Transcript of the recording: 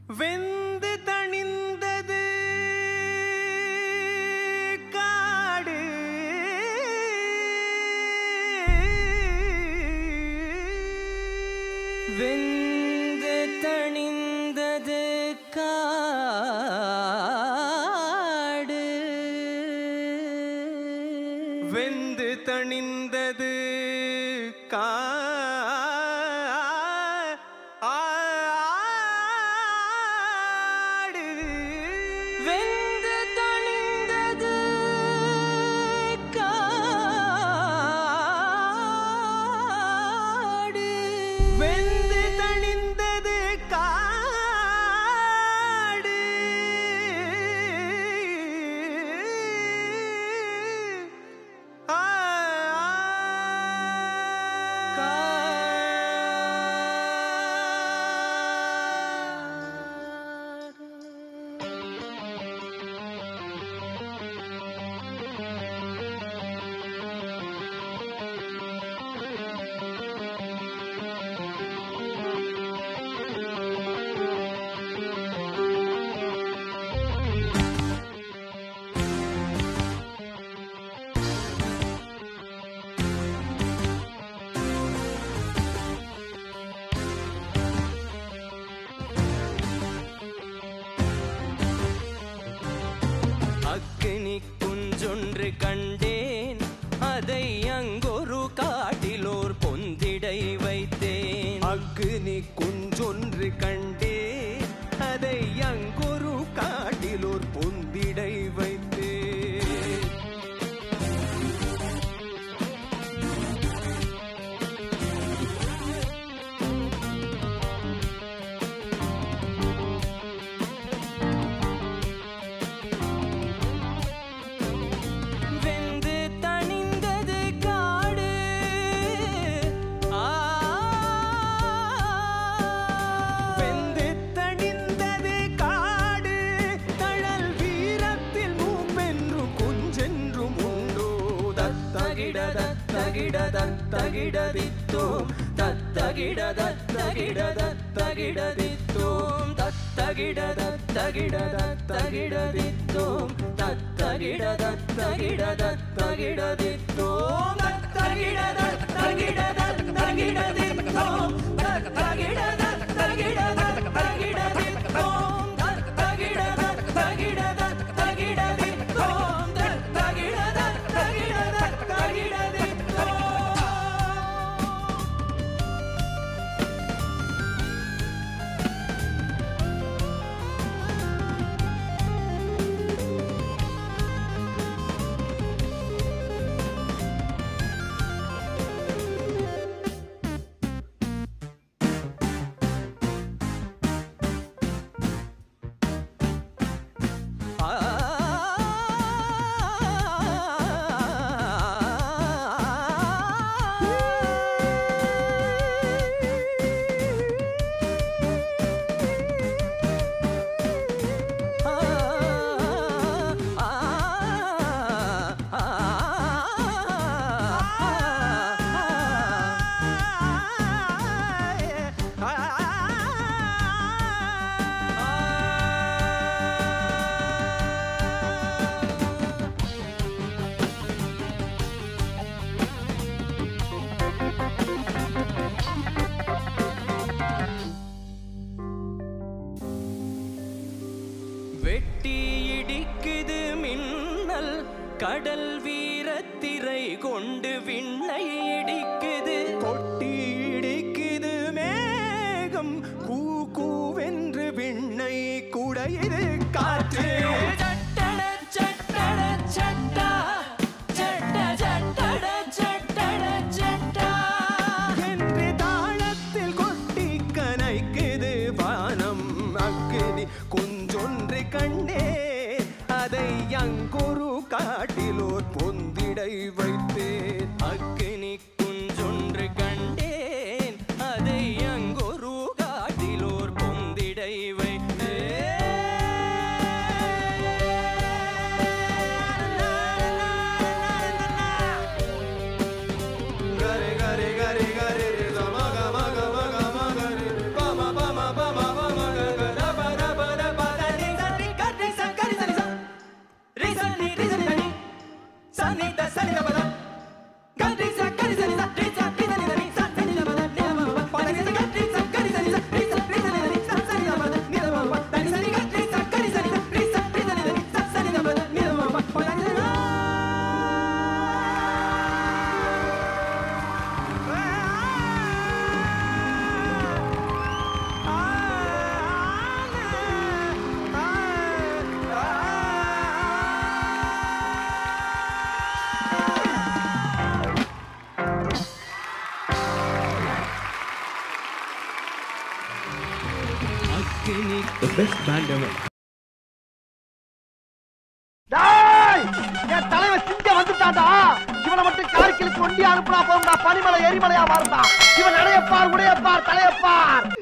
வெந்து தணிந்தது காடு வெந்து தணிந்தது காடு வெந்து தணிந்தது அக்கினி குஞ்சொன்று கண்டேன், அதை அங்கொரு காட்டிலோர் பொந்திடை வைத்தேன். அக்கினி குஞ்சொன்று கண்டேன், அதை அங்கொரு காட்டிலோர் பொந்திடை வைத்தேன். தத்தகிடதத்தகிடதித்தோம் தத்தகிடதத்தகிடதத்தகிடதித்தோம் தத்தகிடதத்தகிடதத்தகிடதித்தோம் தத்தகிடதத்தகிடதத்தகிடதித்தோம் தத்தகிடதத்தகிடதத்தகிடதித்தோம் தத்தகிடதத்தகிடதத்தகிடதித்தோம் வெட்டி இடிக்குது மின்னல், கடல் வீரத்திரை கொண்டு விண்ணை இடிக்குது. கொட்டி இடிக்குது மேகம், கூ கூவென்று விண்ணை குடையுது காற்று. சட்டட சட்டட சட்டா, சட்ட சட்டட சட்டட சட்டா என்று தாளத்தில் கொட்டி கனைக்குது வானம். அக்கினி குஞ்சொன்று கண்டே, அதை அங்கொரு காட்டிலோர் பொந்திடை வைத்தேன். The best band ever. என் தலைவன் சிங்க வந்துட்டான்டா. இவனை மட்டும் கார்கிலுக்கு ஒண்டி அனுப்புனா போதும்டா. பனிமலை எரிமலையா மாறுடா. இவன் நடையப்பார், உடையப்பார், தலையப்பார்.